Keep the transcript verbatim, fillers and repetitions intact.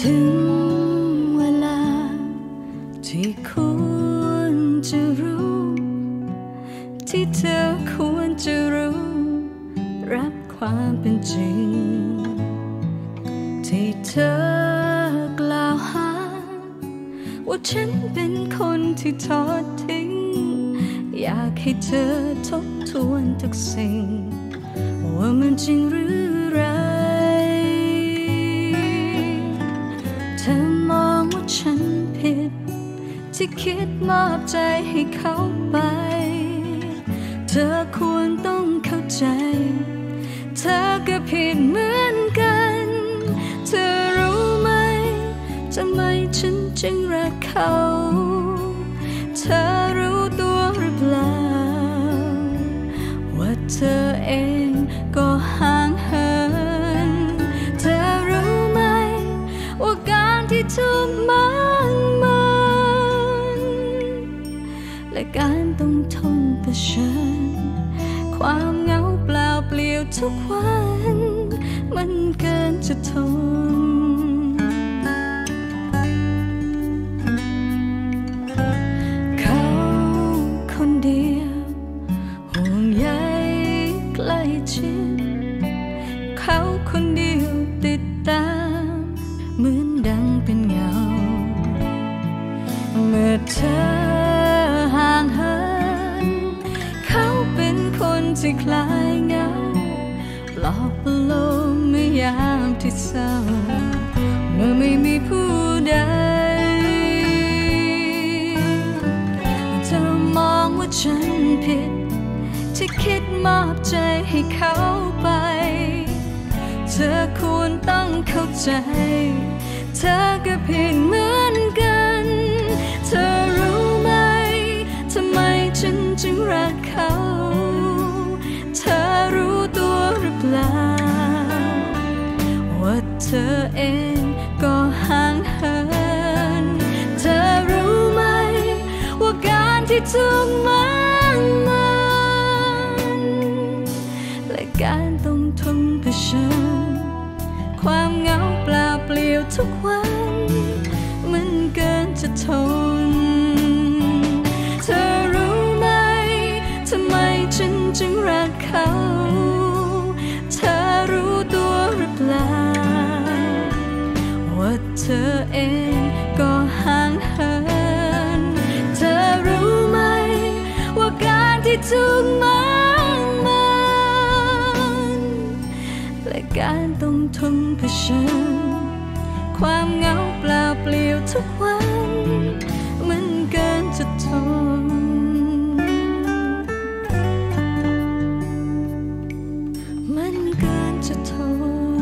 ถึงเวลาที่ควรจะรู้ที่เธอควรจะรู้รับความเป็นจริงที่เธอกล่าวหาว่าฉันเป็นคนที่ทอดทิ้งอยากให้เธอทบทวนทุกสิ่งว่ามันจริงหรือไรเธอมองว่าฉันผิดที่คิดมอบใจให้เขาไปเธอควรต้องเข้าใจเธอก็ผิดเหมือนกันเธอรู้ไหมทำไมฉันจึงรักเขาเธอรู้ตัวหรือเปล่าว่าเธอเองก็ห่างเหินเธอรู้ไหมว่าการที่เธอมันมันและการต้องทนเผชิญความเหงาเปล่าเปลี่ยวทุกวันมันเกินจะทนเขาคนเดียวห่วงใยใกล้ชิดเขาคนเดียวติดตามเหมือนดังเป็นเงาเมื่อเธอห่างเหินเขาเป็นคนที่คล้ายเงาปลอบประโลมเมื่อยามที่เศร้าเมื่อไม่มีผู้ใดเธอมองว่าฉันผิดที่คิดมอบใจให้เขาไปเธอควรต้องเข้าใจเธอก็ผิดเหมือนกันเธอรู้ไหมทำไมฉันจึงรักเขาเธอรู้ตัวหรือเปล่าว่าเธอเองก็ห่างเหินเธอรู้ไหมว่าการที่ทุกข์มันมันและการต้องทนเผชิญความเหงาเปล่าเปลี่ยวทุกวันมันเกินจะทนเธอรู้ไหมทำไมฉันจึงรักเขาเธอรู้ตัวหรือเปล่าว่าเธอเองก็ห่างเหินเธอรู้ไหมว่าการที่ทุกข์มันมันและการต้องทนเผชิญความเหงาเปล่าเปลี่ยวทุกวันมันเกินจะทนมันเกินจะทน